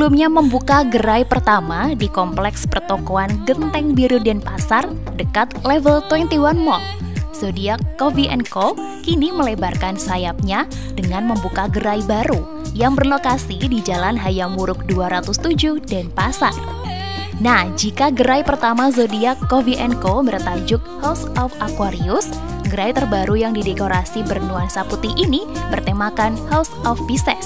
sebelumnya membuka gerai pertama di kompleks pertokoan Genteng Biru Denpasar dekat Level 21 Mall. Zodiac Coffee & Co. kini melebarkan sayapnya dengan membuka gerai baru yang berlokasi di Jalan Hayam Wuruk 207 Denpasar. Nah, jika gerai pertama Zodiac Coffee & Co. bertajuk House of Aquarius, gerai terbaru yang didekorasi bernuansa putih ini bertemakan House of Pisces.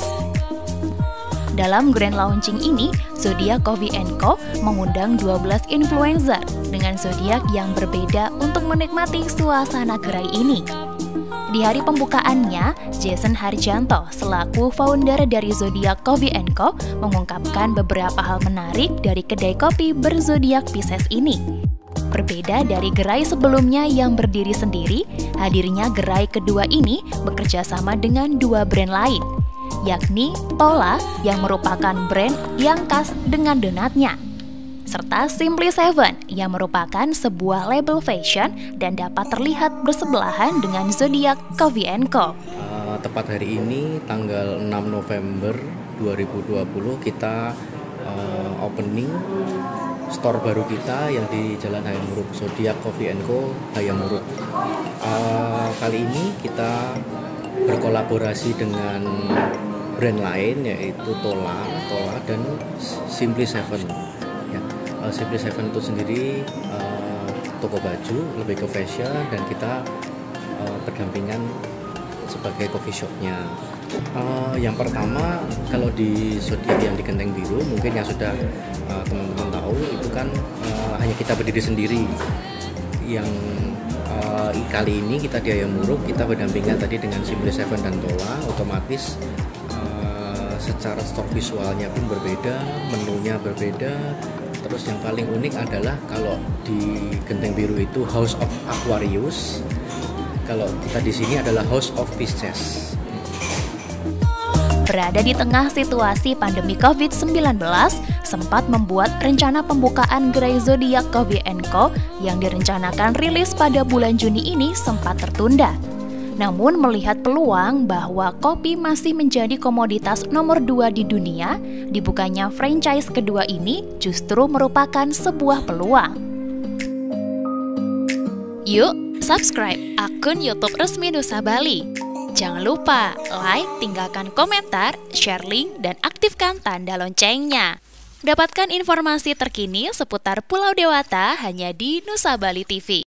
Dalam grand launching ini, Zodiac Coffee & Co. mengundang 12 influencer dengan zodiak yang berbeda untuk menikmati suasana gerai ini. Di hari pembukaannya, Jason Harjanto selaku founder dari Zodiac Coffee & Co. mengungkapkan beberapa hal menarik dari kedai kopi berzodiak Pisces ini. Berbeda dari gerai sebelumnya yang berdiri sendiri, hadirnya gerai kedua ini bekerja sama dengan dua brand lain, yakni Tola yang merupakan brand yang khas dengan donatnya, serta Simply Seven yang merupakan sebuah label fashion dan dapat terlihat bersebelahan dengan Zodiac Coffee & Co. Tepat hari ini, tanggal 6 November 2020, kita opening store baru kita yang di Jalan Hayam Wuruk, Zodiac Coffee & Co. Hayam Wuruk. Kali ini kita berkolaborasi dengan brand lain yaitu Tola dan Simply Seven. Simply Seven itu sendiri toko baju, lebih ke fashion, dan kita berdampingan sebagai coffee shopnya. Yang pertama, kalau di Zodiac yang di Genteng Biru, mungkin yang sudah teman-teman tahu, itu kan hanya kita berdiri sendiri. Yang kali ini kita di Hayam Wuruk, kita berdampingan tadi dengan Simply Seven dan Tola, otomatis secara store visualnya pun berbeda, menunya berbeda. Terus yang paling unik adalah kalau di Genteng Biru itu House of Aquarius, kalau kita di sini adalah House of Pisces. Berada di tengah situasi pandemi COVID-19, sempat membuat rencana pembukaan gerai Zodiac Coffee & Co. yang direncanakan rilis pada bulan Juni ini sempat tertunda. Namun melihat peluang bahwa kopi masih menjadi komoditas nomor 2 di dunia, dibukanya franchise kedua ini justru merupakan sebuah peluang. Yuk, subscribe akun YouTube resmi Nusa Bali. Jangan lupa like, tinggalkan komentar, share link, dan aktifkan tanda loncengnya. Dapatkan informasi terkini seputar Pulau Dewata hanya di Nusa Bali TV.